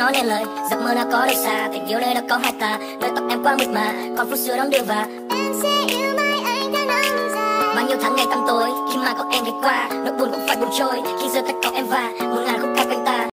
nói nên lời. Giấc mơ đã có đâu xa, tình yêu đây đã có hai ta. Đời tóc em qua mịt mà, còn phút xưa đong đưa và em sẽ yêu mãi anh theo năm dài. bao nhiêu tháng ngày tăm tối khi mà có em đi qua, nỗi buồn cũng phải buồn trôi khi giờ tất cả em và một ngàn khúc ca quanh ta.